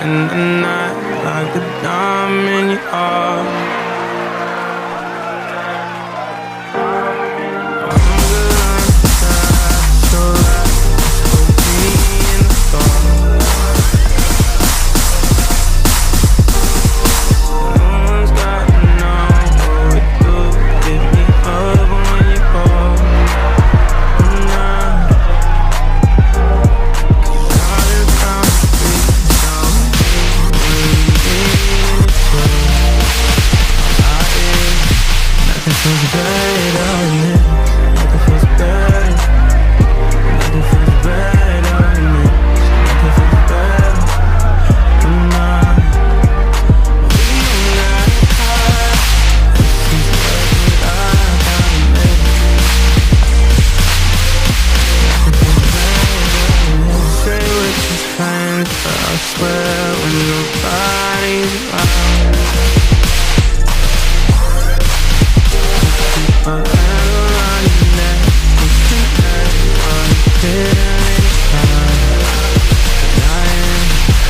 in the night like a diamond in your heart. Feels better, nothing feels better. Nothing feels better, nothing feels better tonight. We don't gotta hide. This is what I gotta make. Nothing feels better. Stay with your friends, but I swear when nobody's around. My hand around your neck, it's tonight, I'm feeling fine. Tonight,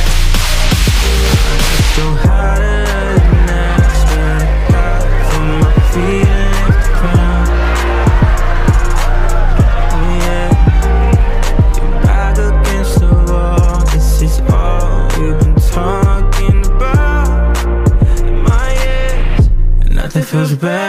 I just don't have to next back out from my feet and hit the ground. Oh yeah, you're back against the wall. This is all we've been talking about in my ears, and nothing feels better.